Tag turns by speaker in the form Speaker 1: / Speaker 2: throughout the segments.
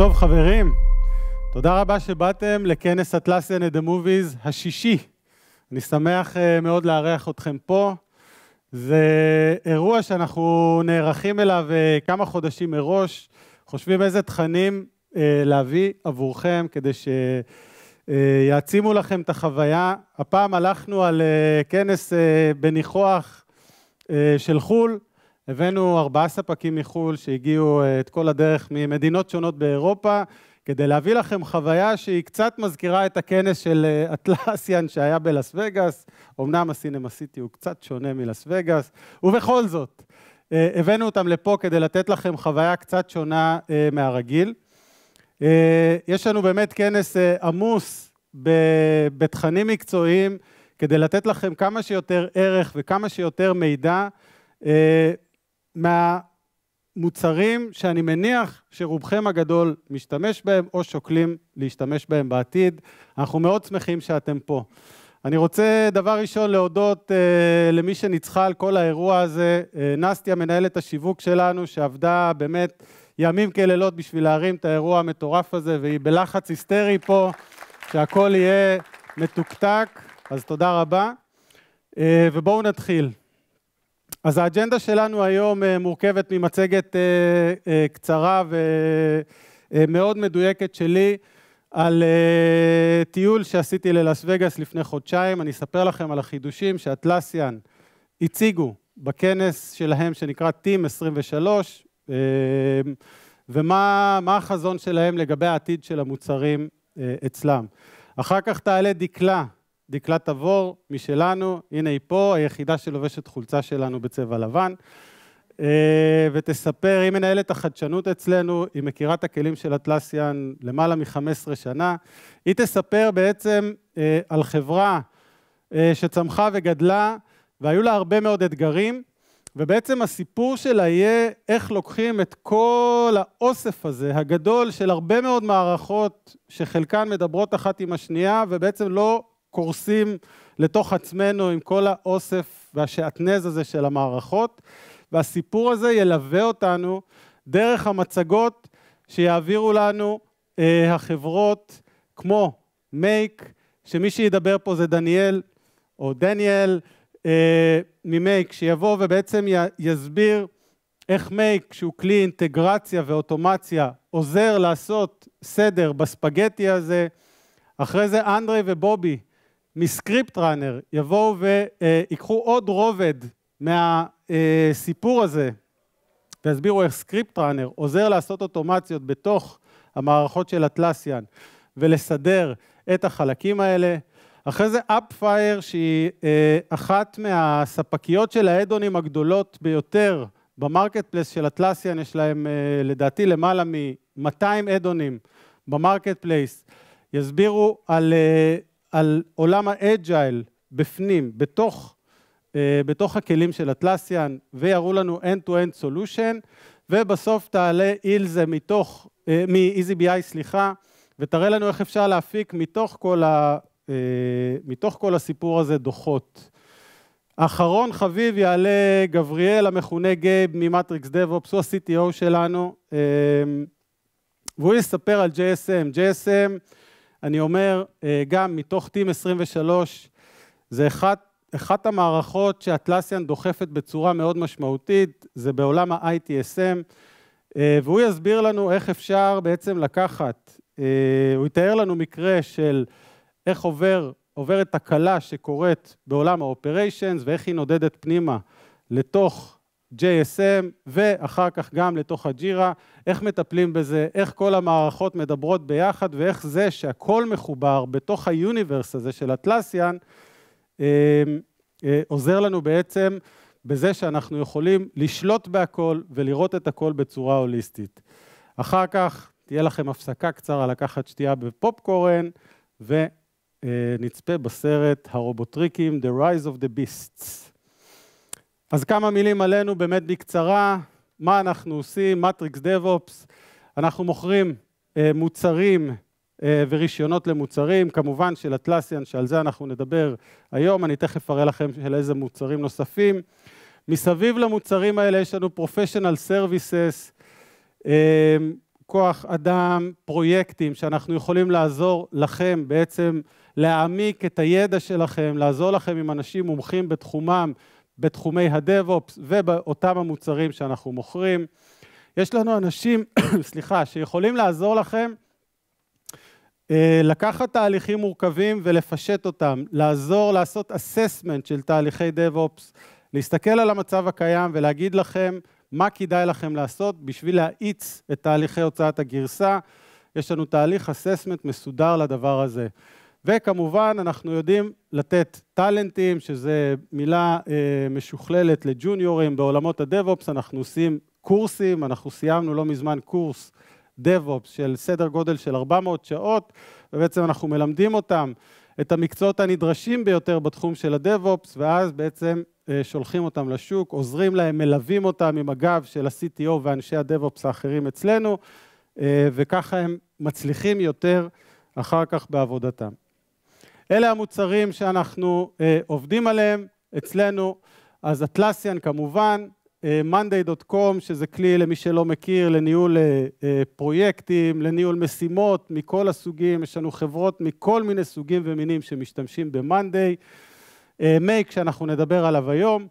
Speaker 1: טוב חברים, תודה רבה שבאתם לכנס Atlassian at the Movies השישי. אני שמח מאוד לארח אתכם פה. זה אירוע שאנחנו נערכים אליו כמה חודשים מראש, חושבים איזה תכנים להביא עבורכם כדי שיעצימו לכם את החוויה. הפעם הלכנו על כנס בניחוח של חול, הבאנו 4 ספקים מחול שהגיעו את כל הדרך ממדינות שונות באירופה, כדי להביא לכם חוויה שהיא קצת מזכירה את הכנס של Atlassian שהיה בלאס וגאס. אמנם הסינמה סיטי הוא קצת שונה מלאס וגאס, ובכל זאת, הבאנו אותם לפה כדי לתת לכם חוויה קצת שונה מהרגיל. יש לנו באמת כנס עמוס בתכנים מקצועיים, כדי לתת לכם כמה שיותר ערך וכמה שיותר מידע מהמוצרים שאני מניח שרובכם הגדול משתמש בהם או שוקלים להשתמש בהם בעתיד. אנחנו מאוד שמחים שאתם פה. אני רוצה דבר ראשון להודות למי שניצחה על כל האירוע הזה, נסטיה מנהלת השיווק שלנו שעבדה באמת ימים כלילות בשביל להרים את האירוע המטורף הזה, והיא בלחץ היסטרי פה שהכל יהיה מתוקתק, אז תודה רבה. ובואו נתחיל. אז האג'נדה שלנו היום מורכבת ממצגת קצרה ומאוד מדויקת שלי על טיול שעשיתי ללאס וגאס לפני חודשיים. אני אספר לכם על החידושים שאטלסיאן הציגו בכנס שלהם שנקרא Team 23, ומה החזון שלהם לגבי העתיד של המוצרים אצלם. אחר כך תעלה דקלה תבור משלנו, הנה היא פה, היחידה שלובשת חולצה שלנו בצבע לבן, ותספר, היא מנהלת החדשנות אצלנו, היא מכירה את הכלים של אטלסיאן למעלה מ-15 שנה, היא תספר בעצם על חברה שצמחה וגדלה, והיו לה הרבה מאוד אתגרים, ובעצם הסיפור שלה יהיה איך לוקחים את כל האוסף הזה, הגדול של הרבה מאוד מערכות, שחלקן מדברות אחת עם השנייה, ובעצם לא קורסים לתוך עצמנו עם כל האוסף והשעטנז הזה של המערכות, והסיפור הזה ילווה אותנו דרך המצגות שיעבירו לנו החברות כמו מייק, שמי שידבר פה זה דניאל ממייק, שיבוא ובעצם יסביר איך מייק, שהוא כלי אינטגרציה ואוטומציה, עוזר לעשות סדר בספגטי הזה. אחרי זה אנדרי ובובי מסקריפט ראנר יבואו ויקחו עוד רובד מהסיפור הזה, והסבירו איך סקריפט ראנר עוזר לעשות אוטומציות בתוך המערכות של אטלסיאן, ולסדר את החלקים האלה. אחרי זה אפפייר, שהיא אחת מהספקיות של האדונים הגדולות ביותר במרקט פלייס של אטלסיאן, יש להם לדעתי למעלה מ-200 אדונים במרקט פלייס, יסבירו על עולם האג'ייל בפנים, בתוך הכלים של אטלסיאן, ויראו לנו end-to-end solution, ובסוף תעלה אילזה מ-EasyBI, ותראה לנו איך אפשר להפיק מתוך כל הסיפור הזה דוחות. האחרון חביב יעלה גבריאל, המכונה גייב ממטריקס דב-אופס, הוא ה-CTO שלנו, והוא יספר על JSM. JSM, אני אומר, גם מתוך Team 23, זה אחת המערכות שאטלסיאן דוחפת בצורה מאוד משמעותית, זה בעולם ה-ITSM, והוא יסביר לנו איך אפשר בעצם לקחת, הוא יתאר לנו מקרה של איך עוברת תקלה שקורית בעולם ה-Operations, ואיך היא נודדת פנימה לתוך JSM, ואחר כך גם לתוך הג'ירה, איך מטפלים בזה, איך כל המערכות מדברות ביחד, ואיך זה שהכל מחובר בתוך היוניברס הזה של אטלסיאן, עוזר לנו בעצם בזה שאנחנו יכולים לשלוט בהכל, ולראות את הכל בצורה הוליסטית. אחר כך תהיה לכם הפסקה קצרה לקחת שתייה בפופקורן, ונצפה בסרט הרובוטריקים, The Rise of the Beasts. אז כמה מילים עלינו באמת בקצרה, מה אנחנו עושים, מטריקס דב-אופס, אנחנו מוכרים מוצרים ורישיונות למוצרים, כמובן של אטלסיאן, שעל זה אנחנו נדבר היום, אני תכף אראה לכם של איזה מוצרים נוספים. מסביב למוצרים האלה יש לנו Professional Services, כוח אדם, פרויקטים שאנחנו יכולים לעזור לכם בעצם להעמיק את הידע שלכם, לעזור לכם עם אנשים מומחים בתחומם, בתחומי הדב-אופס ובאותם המוצרים שאנחנו מוכרים. יש לנו אנשים, סליחה, שיכולים לעזור לכם לקחת תהליכים מורכבים ולפשט אותם, לעזור לעשות אססמנט של תהליכי דב-אופס, להסתכל על המצב הקיים ולהגיד לכם מה כדאי לכם לעשות בשביל להאיץ את תהליכי הוצאת הגרסה. יש לנו תהליך אססמנט מסודר לדבר הזה. וכמובן אנחנו יודעים לתת טלנטים, שזה מילה משוכללת לג'וניורים בעולמות הדב-אופס, אנחנו עושים קורסים, אנחנו סיימנו לא מזמן קורס דב-אופס של סדר גודל של 400 שעות, ובעצם אנחנו מלמדים אותם את המקצועות הנדרשים ביותר בתחום של הדב-אופס, ואז בעצם שולחים אותם לשוק, עוזרים להם, מלווים אותם עם הגב של ה-CTO ואנשי הדב-אופס האחרים אצלנו, וככה הם מצליחים יותר אחר כך בעבודתם. אלה המוצרים שאנחנו עובדים עליהם אצלנו, אז Atlassian כמובן, monday.com, שזה כלי למי שלא מכיר, לניהול פרויקטים, לניהול משימות מכל הסוגים, יש לנו חברות מכל מיני סוגים ומינים שמשתמשים ב-Monday, Make שאנחנו נדבר עליו היום,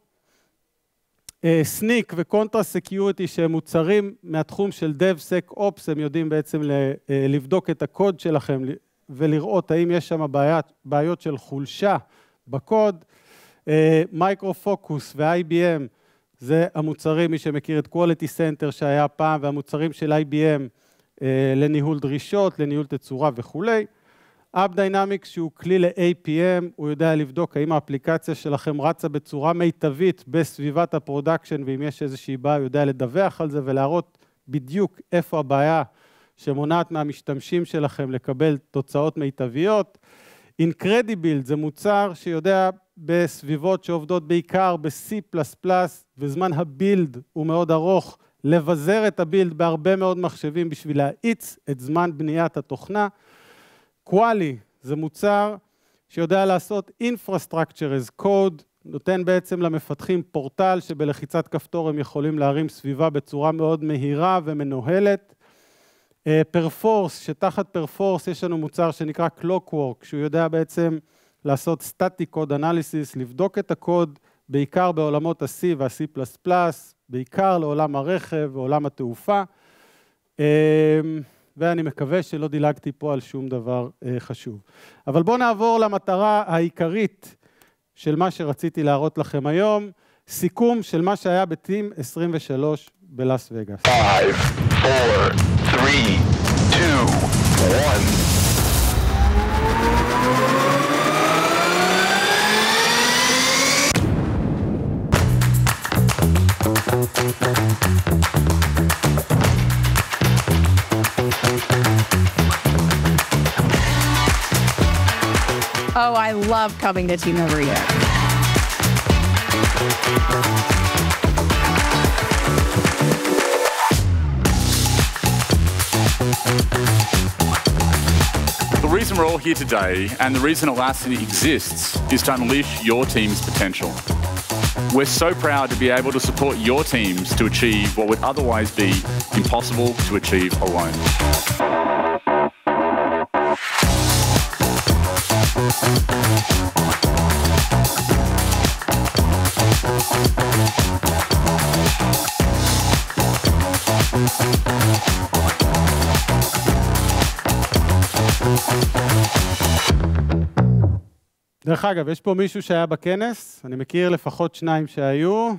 Speaker 1: Sneak ו-Contra Security שהם מוצרים מהתחום של DevSecOps, הם יודעים בעצם לבדוק את הקוד שלכם ולראות האם יש שם בעיות של חולשה בקוד, Micro Focus ו-IBM, זה המוצרים, מי שמכיר את Quality Center שהיה פעם, והמוצרים של IBM לניהול דרישות, לניהול תצורה וכו'. AppDynamics שהוא כלי ל-APM, הוא יודע לבדוק האם האפליקציה שלכם רצה בצורה מיטבית בסביבת הפרודקשן, ואם יש איזושהי בעיה, הוא יודע לדווח על זה ולהראות בדיוק איפה הבעיה שמונעת מהמשתמשים שלכם לקבל תוצאות מיטביות. Incredible זה מוצר שיודע בסביבות שעובדות בעיקר ב-C++, וזמן הבילד הוא מאוד ארוך, לבזר את הבילד בהרבה מאוד מחשבים בשביל להאיץ את זמן בניית התוכנה. Quali זה מוצר שיודע לעשות Infrastructure as Code, נותן בעצם למפתחים פורטל שבלחיצת כפתור הם יכולים להרים סביבה בצורה מאוד מהירה ומנוהלת. Perforce, שתחת Perforce יש לנו מוצר שנקרא Clockwork, שהוא יודע בעצם לעשות Static Code Analysis, לבדוק את הקוד, בעיקר בעולמות ה-C וה-C++, בעיקר לעולם הרכב ועולם התעופה, ואני מקווה שלא דילגתי פה על שום דבר חשוב. אבל בואו נעבור למטרה העיקרית של מה שרציתי להראות לכם היום, סיכום של מה שהיה בטים 23 בלאס וגאס.
Speaker 2: 5, 4, 3, 2, 1.
Speaker 3: Oh, I love coming to Team every year.
Speaker 4: The reason we're all here today and the reason Atlassian exists is to unleash your team's potential. We're so proud to be able to support your teams to achieve what would otherwise be impossible to achieve alone.
Speaker 1: דרך אגב, יש פה מישהו שהיה בכנס, אני מכיר לפחות שניים שהיו,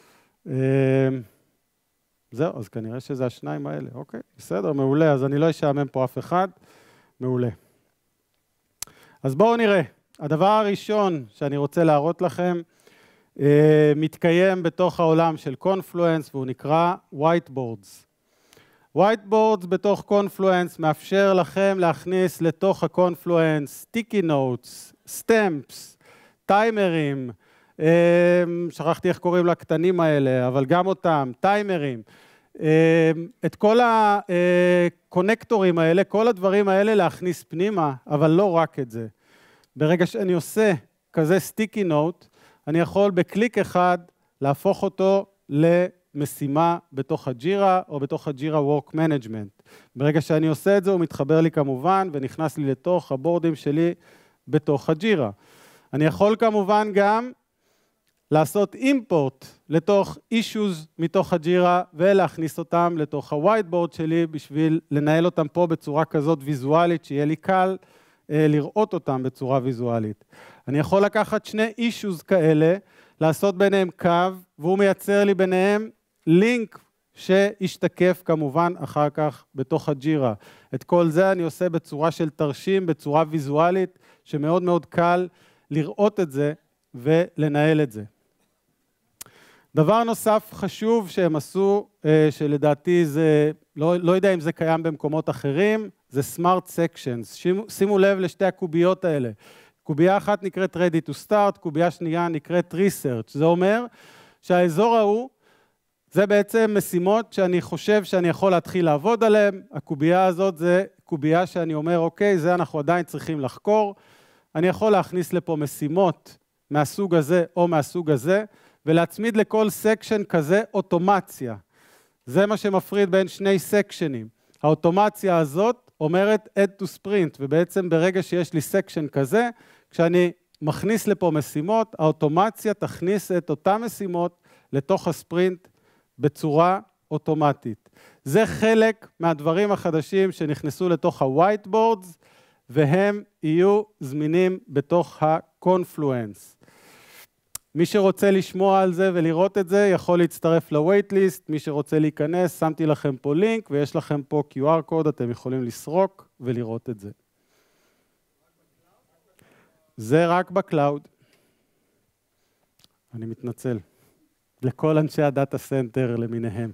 Speaker 1: זהו, אז כנראה שזה השניים האלה, אוקיי, בסדר, מעולה, אז אני לא אשעמם פה אף אחד, מעולה. אז בואו נראה, הדבר הראשון שאני רוצה להראות לכם, מתקיים בתוך העולם של קונפלואנס, והוא נקרא Whiteboards. Whiteboards בתוך קונפלואנס מאפשר לכם להכניס לתוך הקונפלואנס סטיקי נוטס, סטמפס, טיימרים, שכחתי איך קוראים לקטנים האלה, אבל גם אותם, טיימרים, את כל הקונקטורים האלה, כל הדברים האלה להכניס פנימה, אבל לא רק את זה. ברגע שאני עושה כזה סטיקי נוט, אני יכול בקליק אחד להפוך אותו משימה בתוך הג'ירה או בתוך הג'ירה Work Management. ברגע שאני עושה את זה, הוא מתחבר לי כמובן ונכנס לי לתוך הבורדים שלי בתוך הג'ירה. אני יכול כמובן גם לעשות אימפורט לתוך issues מתוך הג'ירה ולהכניס אותם לתוך ה-whiteboard שלי בשביל לנהל אותם פה בצורה כזאת ויזואלית, שיהיה לי קל לראות אותם בצורה ויזואלית. אני יכול לקחת שני issues כאלה, לעשות ביניהם קו, והוא מייצר לי ביניהם לינק שישתקף כמובן אחר כך בתוך הג'ירה. את כל זה אני עושה בצורה של תרשים, בצורה ויזואלית, שמאוד מאוד קל לראות את זה ולנהל את זה. דבר נוסף חשוב שהם עשו, שלדעתי זה, לא יודע אם זה קיים במקומות אחרים, זה Smart Sections. שימו לב לשתי הקוביות האלה. קובייה אחת נקראת Ready to Start, קובייה שנייה נקראת Research. זה אומר שהאזור ההוא, זה בעצם משימות שאני חושב שאני יכול להתחיל לעבוד עליהן. הקובייה הזאת זה קובייה שאני אומר, אוקיי, זה אנחנו עדיין צריכים לחקור. אני יכול להכניס לפה משימות מהסוג הזה או מהסוג הזה, ולהצמיד לכל סקשן כזה אוטומציה. זה מה שמפריד בין שני סקשנים. האוטומציה הזאת אומרת add to sprint, ובעצם ברגע שיש לי סקשן כזה, כשאני מכניס לפה משימות, האוטומציה תכניס את אותן משימות לתוך הספרינט בצורה אוטומטית. זה חלק מהדברים החדשים שנכנסו לתוך ה-whiteboards, והם יהיו זמינים בתוך ה-confluence. מי שרוצה לשמוע על זה ולראות את זה, יכול להצטרף ל-waitlist. מי שרוצה להיכנס, שמתי לכם פה לינק, ויש לכם פה QR קוד, אתם יכולים לסרוק ולראות את זה. זה רק בקלאוד. אני מתנצל. לכל אנשי הדאטה סנטר למיניהם.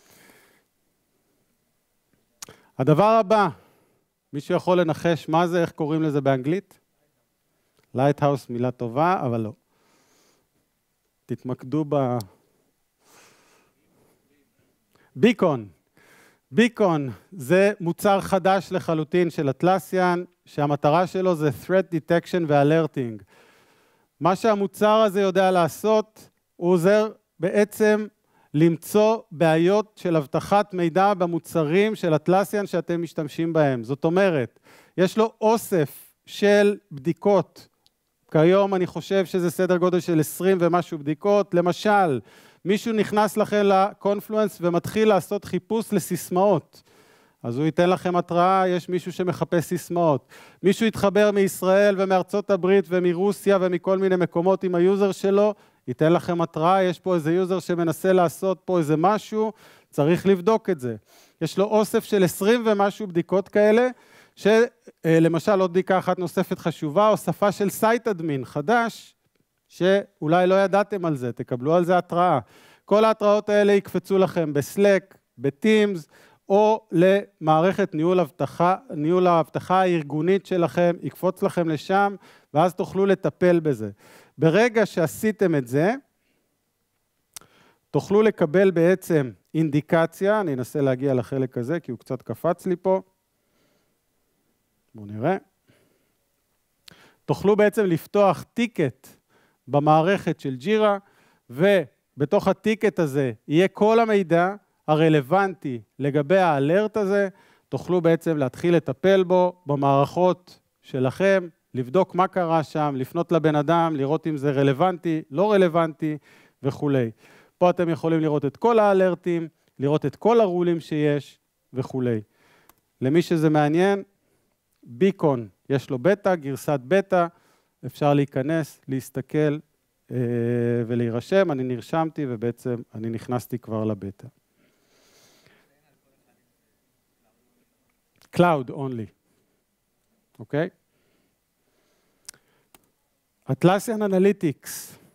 Speaker 1: הדבר הבא, מישהו יכול לנחש מה זה, איך קוראים לזה באנגלית? Lighthouse, מילה טובה, אבל לא. תתמקדו ב... ביקון. ביקון זה מוצר חדש לחלוטין של Atlassian, שהמטרה שלו זה Threat Detection ו-Alerting. מה שהמוצר הזה יודע לעשות, הוא עוזר בעצם למצוא בעיות של הבטחת מידע במוצרים של Atlassian שאתם משתמשים בהם. זאת אומרת, יש לו אוסף של בדיקות, כיום אני חושב שזה סדר גודל של 20 ומשהו בדיקות. למשל, מישהו נכנס לכם לקונפלואנס ומתחיל לעשות חיפוש לסיסמאות. אז הוא ייתן לכם התראה, יש מישהו שמחפש סיסמאות. מישהו יתחבר מישראל ומארצות הברית ומרוסיה ומכל מיני מקומות עם היוזר שלו, ייתן לכם התראה, יש פה איזה יוזר שמנסה לעשות פה איזה משהו, צריך לבדוק את זה. יש לו אוסף של 20 ומשהו בדיקות כאלה, שלמשל עוד בדיקה אחת נוספת חשובה, הוספה של סייט אדמין חדש, שאולי לא ידעתם על זה, תקבלו על זה התראה. כל ההתראות האלה יקפצו לכם בסלק, בטימס, או למערכת ניהול האבטחה הארגונית שלכם, יקפוץ לכם לשם, ואז תוכלו לטפל בזה. ברגע שעשיתם את זה, תוכלו לקבל בעצם אינדיקציה, אני אנסה להגיע לחלק הזה, כי הוא קצת קפץ לי פה. בואו נראה. תוכלו בעצם לפתוח טיקט במערכת של ג'ירה, ובתוך הטיקט הזה יהיה כל המידע הרלוונטי לגבי האלרט הזה, תוכלו בעצם להתחיל לטפל בו במערכות שלכם, לבדוק מה קרה שם, לפנות לבן אדם, לראות אם זה רלוונטי, לא רלוונטי וכו'. פה אתם יכולים לראות את כל האלרטים, לראות את כל הרולים שיש וכו'. למי שזה מעניין, ביקון, יש לו בטא, גרסת בטא, אפשר להיכנס, להסתכל ולהירשם. אני נרשמתי ובעצם אני נכנסתי כבר לבטא. Cloud only. אוקיי? Atlassian Analytics.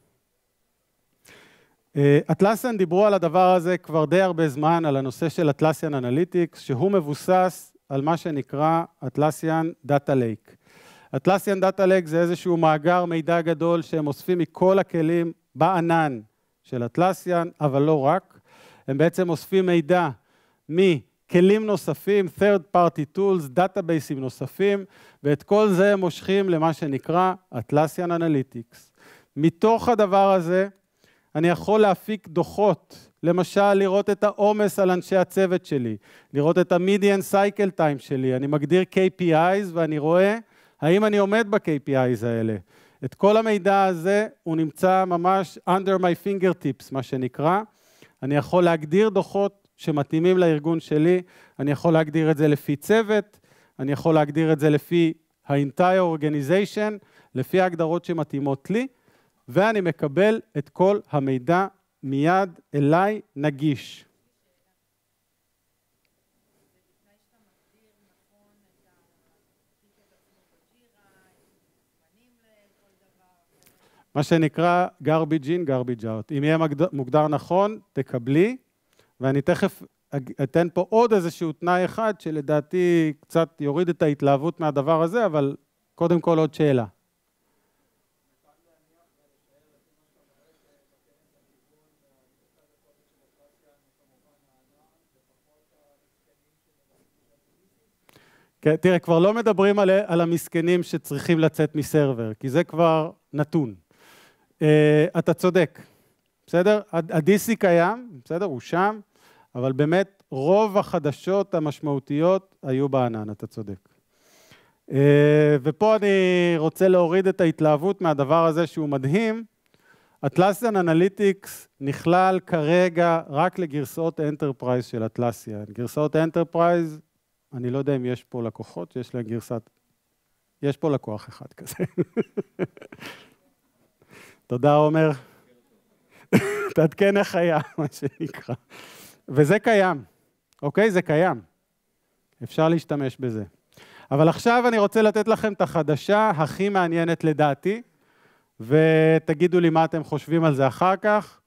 Speaker 1: Atlassian דיברו על הדבר הזה כבר די הרבה זמן, על הנושא של Atlassian Analytics, שהוא מבוסס על מה שנקרא Atlassian Data Lake. Atlassian Data Lake זה איזשהו מאגר מידע גדול שהם אוספים מכל הכלים בענן של Atlassian, אבל לא רק. הם בעצם אוספים מידע מכלים נוספים, third party tools, דאטאבייסים נוספים, ואת כל זה הם מושכים למה שנקרא Atlassian Analytics. מתוך הדבר הזה, אני יכול להפיק דוחות, למשל לראות את העומס על אנשי הצוות שלי, לראות את ה-median cycle time שלי, אני מגדיר KPIs ואני רואה האם אני עומד ב-KPIs האלה. את כל המידע הזה הוא נמצא ממש under my fingertips, מה שנקרא. אני יכול להגדיר דוחות שמתאימים לארגון שלי, אני יכול להגדיר את זה לפי צוות, אני יכול להגדיר את זה לפי ה-entire organization, לפי ההגדרות שמתאימות לי, ואני מקבל את כל המידע מיד אליי נגיש. מה שנקרא garbage in, garbage out. אם יהיה מוגדר נכון, תקבלי, ואני תכף אתן פה עוד איזשהו תנאי אחד, שלדעתי קצת יוריד את ההתלהבות מהדבר הזה, אבל קודם כל עוד שאלה. תראה, כבר לא מדברים על המסכנים שצריכים לצאת מסרבר, כי זה כבר נתון. אתה צודק, בסדר? ה-DC קיים, בסדר? הוא שם, אבל באמת רוב החדשות המשמעותיות היו בענן, אתה צודק. ופה אני רוצה להוריד את ההתלהבות מהדבר הזה שהוא מדהים. Atlassian Analytics נכלל כרגע רק לגרסאות Enterprise של Atlassian. גרסאות Enterprise, אני לא יודע אם יש פה לקוחות שיש להם גרסת... יש פה לקוח אחד כזה. תודה, עומר. תעדכן איך היה, מה שנקרא. וזה קיים, אוקיי? זה קיים. אפשר להשתמש בזה. אבל עכשיו אני רוצה לתת לכם את החדשה הכי מעניינת לדעתי, ותגידו לי מה אתם חושבים על זה אחר כך.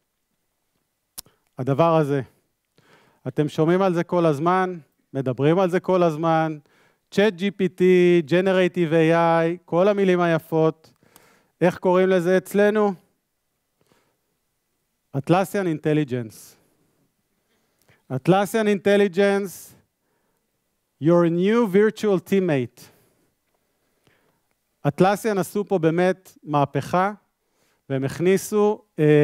Speaker 1: הדבר הזה. אתם שומעים על זה כל הזמן, מדברים על זה כל הזמן, ChatGPT, Generative AI, כל המילים היפות. איך קוראים לזה אצלנו? Atlassian Intelligence. Atlassian Intelligence, your new virtual teammate. Atlassian עשו פה באמת מהפכה, והם הכניסו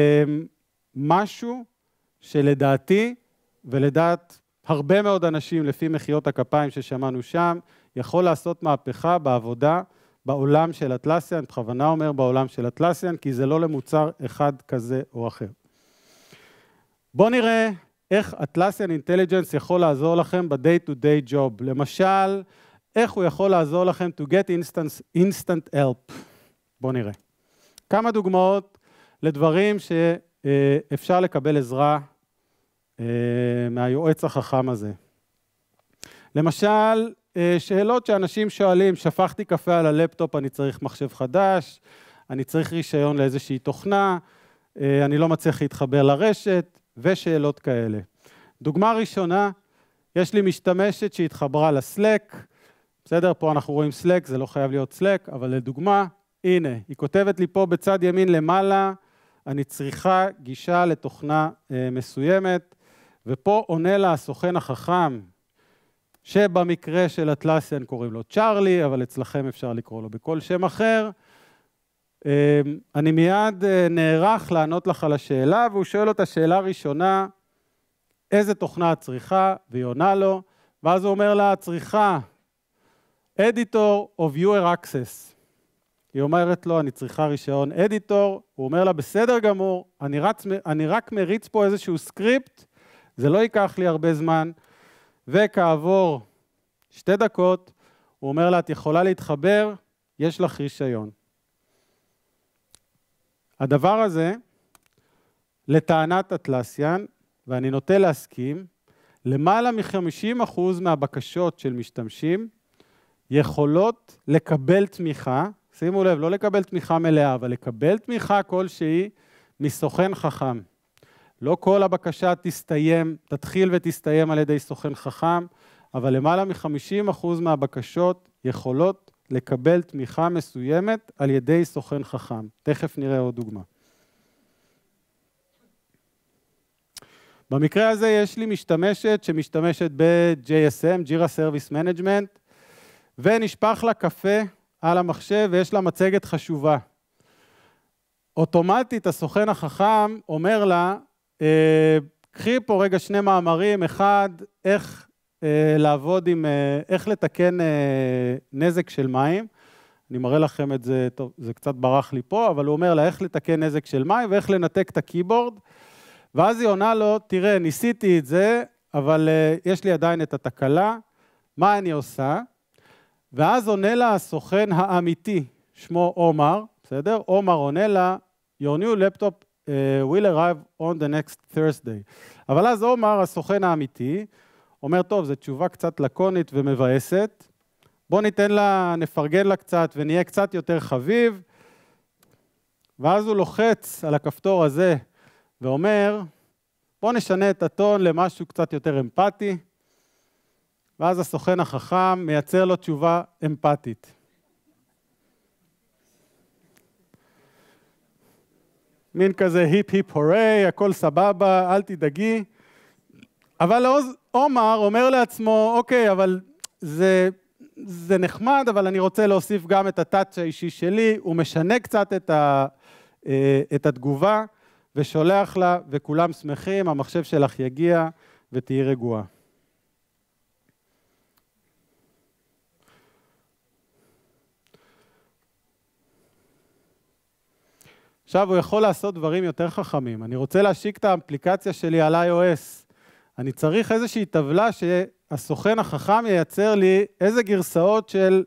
Speaker 1: משהו שלדעתי, ולדעת הרבה מאוד אנשים לפי מחיאות הכפיים ששמענו שם, יכול לעשות מהפכה בעבודה בעולם של Atlassian, בכוונה אומר בעולם של Atlassian, כי זה לא למוצר אחד כזה או אחר. בואו נראה איך Atlassian Intelligence יכול לעזור לכם ב-day to day job. למשל, איך הוא יכול לעזור לכם to get instant help. בואו נראה. כמה דוגמאות לדברים שאפשר לקבל עזרה מהיועץ החכם הזה. למשל, שאלות שאנשים שואלים, שפכתי קפה על הלפטופ, אני צריך מחשב חדש, אני צריך רישיון לאיזושהי תוכנה, אני לא מצליח להתחבר לרשת, ושאלות כאלה. דוגמה ראשונה, יש לי משתמשת שהתחברה לסלק, בסדר, פה אנחנו רואים סלק, זה לא חייב להיות סלק, אבל לדוגמה, הנה, היא כותבת לי פה בצד ימין למעלה, אני צריכה גישה לתוכנה מסוימת, ופה עונה לה הסוכן החכם, שבמקרה של Atlassian קוראים לו צ'רלי, אבל אצלכם אפשר לקרוא לו בכל שם אחר. אני מיד נערך לענות לך על השאלה, והוא שואל אותה שאלה ראשונה, איזה תוכנה את צריכה? והיא עונה לו, ואז הוא אומר לה, צריכה Editor of Viewer Access. היא אומרת לו, אני צריכה רישיון אדיטור, הוא אומר לה, בסדר גמור, אני רק מריץ פה איזשהו סקריפט, זה לא ייקח לי הרבה זמן, וכעבור 2 דקות, הוא אומר לה, את יכולה להתחבר, יש לך רישיון. הדבר הזה, לטענת Atlassian, ואני נוטה להסכים, למעלה מ-50% מהבקשות של משתמשים, יכולות לקבל תמיכה, שימו לב, לא לקבל תמיכה מלאה, אבל לקבל תמיכה כלשהי מסוכן חכם. לא כל הבקשה תתחיל ותסתיים על ידי סוכן חכם, אבל למעלה מ-50% מהבקשות יכולות לקבל תמיכה מסוימת על ידי סוכן חכם. תכף נראה עוד דוגמה. במקרה הזה יש לי משתמשת שמשתמשת ב-JSM, Jira Service Management, ונשפך לה קפה על המחשב ויש לה מצגת חשובה. אוטומטית הסוכן החכם אומר לה, קחי פה רגע שני מאמרים, אחד, איך לעבוד עם, איך לתקן נזק של מים, אני מראה לכם את זה, טוב, זה קצת ברח לי פה, אבל הוא אומר לה איך לתקן נזק של מים ואיך לנתק את הקיבורד, ואז היא עונה לו, תראה, ניסיתי את זה, אבל יש לי עדיין את התקלה, מה אני עושה? ואז עונה לה הסוכן האמיתי, שמו עומר, בסדר? עומר עונה לה, your new laptop will arrive on the next Thursday. אבל אז עומר, הסוכן האמיתי, אומר, טוב, זו תשובה קצת לקונית ומבאסת, בוא ניתן לה, נפרגן לה קצת ונהיה קצת יותר חביב, ואז הוא לוחץ על הכפתור הזה ואומר, בוא נשנה את הטון למשהו קצת יותר אמפתי, ואז הסוכן החכם מייצר לו תשובה אמפתית. מין כזה היפ היפ הורי, הכל סבבה, אל תדאגי. אבל עומר אומר לעצמו, אוקיי, אבל זה נחמד, אבל אני רוצה להוסיף גם את הטאץ' האישי שלי, הוא משנה קצת את התגובה, ושולח לה, וכולם שמחים, המחשב שלך יגיע, ותהי רגועה. עכשיו הוא יכול לעשות דברים יותר חכמים. אני רוצה להשיק את האפליקציה שלי על iOS. אני צריך איזושהי טבלה שהסוכן החכם ייצר לי איזה גרסאות של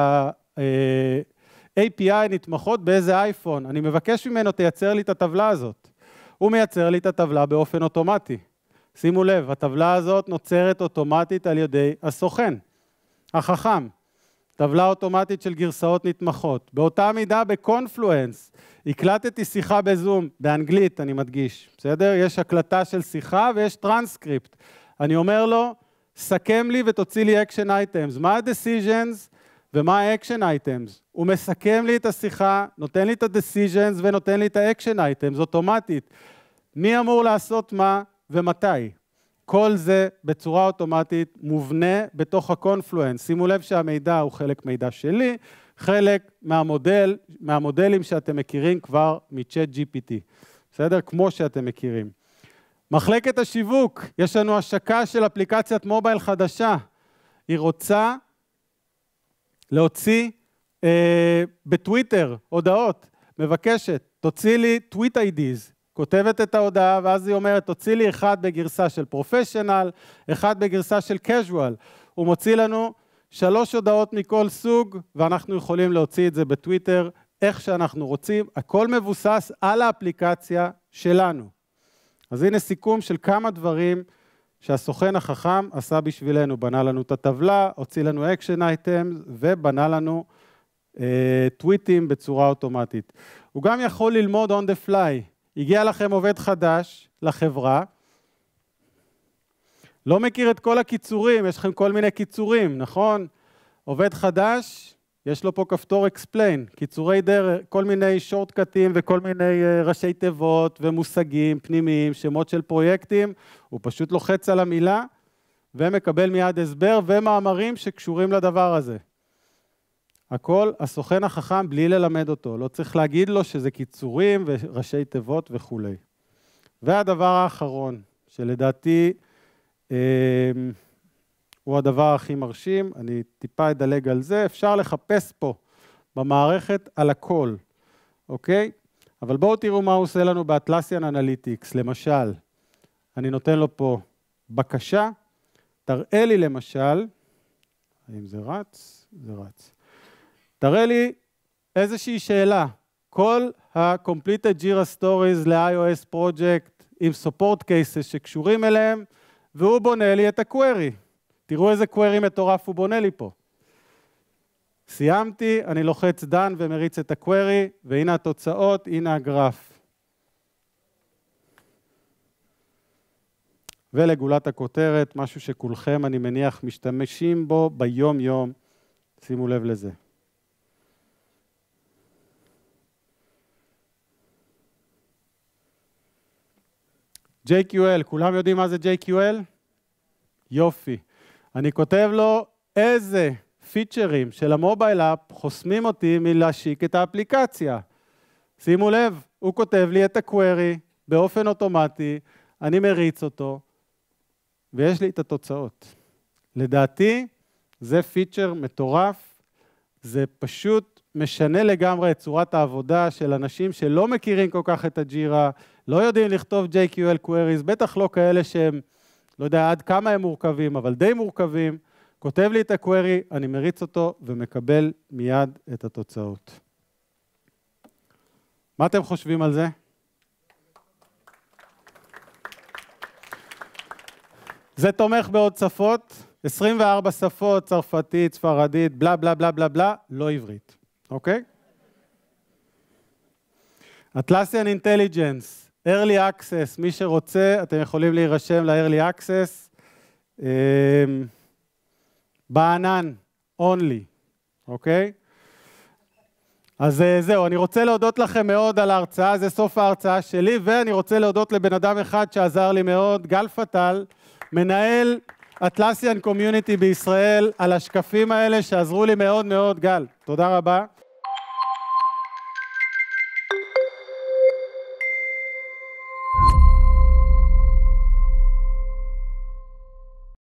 Speaker 1: API נתמכות באיזה אייפון. אני מבקש ממנו תייצר לי את הטבלה הזאת. הוא מייצר לי את הטבלה באופן אוטומטי. שימו לב, הטבלה הזאת נוצרת אוטומטית על ידי הסוכן החכם. טבלה אוטומטית של גרסאות נתמכות. באותה מידה בקונפלואנס, הקלטתי שיחה בזום, באנגלית אני מדגיש, בסדר? יש הקלטה של שיחה ויש טרנסקריפט. אני אומר לו, סכם לי ותוציא לי אקשן אייטמס. מה ה-decisions ומה ה-action items? הוא מסכם לי את השיחה, נותן לי את ה-decisions ונותן לי את ה-action items, אוטומטית. מי אמור לעשות מה ומתי? כל זה בצורה אוטומטית מובנה בתוך הקונפלואנס. שימו לב שהמידע הוא חלק מידע שלי, חלק מהמודלים שאתם מכירים כבר מצ'אט GPT. בסדר? כמו שאתם מכירים. מחלקת השיווק, יש לנו השקה של אפליקציית מובייל חדשה. היא רוצה להוציא בטוויטר הודעות, מבקשת, תוציא לי טוויט איי-דיז. כותבת את ההודעה, ואז היא אומרת, תוציא לי אחד בגרסה של פרופשיונל, אחד בגרסה של קז'ואל. הוא מוציא לנו 3 הודעות מכל סוג, ואנחנו יכולים להוציא את זה בטוויטר, איך שאנחנו רוצים. הכל מבוסס על האפליקציה שלנו. אז הנה סיכום של כמה דברים שהסוכן החכם עשה בשבילנו. בנה לנו את הטבלה, הוציא לנו אקשן אייטמס, ובנה לנו טוויטים בצורה אוטומטית. הוא גם יכול ללמוד on the fly. הגיע לכם עובד חדש לחברה, לא מכיר את כל הקיצורים, יש לכם כל מיני קיצורים, נכון? עובד חדש, יש לו פה כפתור explain, קיצורי דרך, כל מיני שורטקטים וכל מיני ראשי תיבות ומושגים פנימיים, שמות של פרויקטים, הוא פשוט לוחץ על המילה ומקבל מיד הסבר ומאמרים שקשורים לדבר הזה. הכל הסוכן החכם בלי ללמד אותו, לא צריך להגיד לו שזה קיצורים וראשי תיבות וכו'. והדבר האחרון, שלדעתי הוא הדבר הכי מרשים, אני טיפה אדלג על זה, אפשר לחפש פה במערכת על הכל, אוקיי? אבל בואו תראו מה הוא עושה לנו באטלסיאן אנליטיקס, למשל, אני נותן לו פה בקשה, תראה לי למשל, האם זה רץ? זה רץ. תראה לי איזושהי שאלה, כל ה-completed Jira Stories ל-iOS project עם support cases שקשורים אליהם, והוא בונה לי את ה-query. תראו איזה query מטורף הוא בונה לי פה. סיימתי, אני לוחץ done ומריץ את ה-query, והנה התוצאות, הנה הגרף. ולגולת הכותרת, משהו שכולכם אני מניח משתמשים בו ביום יום, שימו לב לזה. JQL, כולם יודעים מה זה JQL? יופי. אני כותב לו איזה פיצ'רים של המובייל אפ חוסמים אותי מלהשיק את האפליקציה. שימו לב, הוא כותב לי את הקווירי באופן אוטומטי, אני מריץ אותו, ויש לי את התוצאות. לדעתי, זה פיצ'ר מטורף, זה פשוט משנה לגמרי את צורת העבודה של אנשים שלא מכירים כל כך את הג'ירה, לא יודעים לכתוב JQL queries, בטח לא כאלה שהם, לא יודע עד כמה הם מורכבים, אבל די מורכבים, כותב לי את הקווירי, אני מריץ אותו ומקבל מיד את התוצאות. מה אתם חושבים על זה? זה תומך בעוד שפות, 24 שפות, צרפתית, ספרדית, בלה בלה בלה בלה בלה, לא עברית, אוקיי? Atlassian Intelligence, Early Access, מי שרוצה, אתם יכולים להירשם ל-Early Access, בענן, only, אוקיי? אז זהו, אני רוצה להודות לכם מאוד על ההרצאה, זה סוף ההרצאה שלי, ואני רוצה להודות לבן אדם אחד שעזר לי מאוד, גל פטל, מנהל Atlassian Community בישראל, על השקפים האלה שעזרו לי מאוד מאוד, גל. תודה רבה.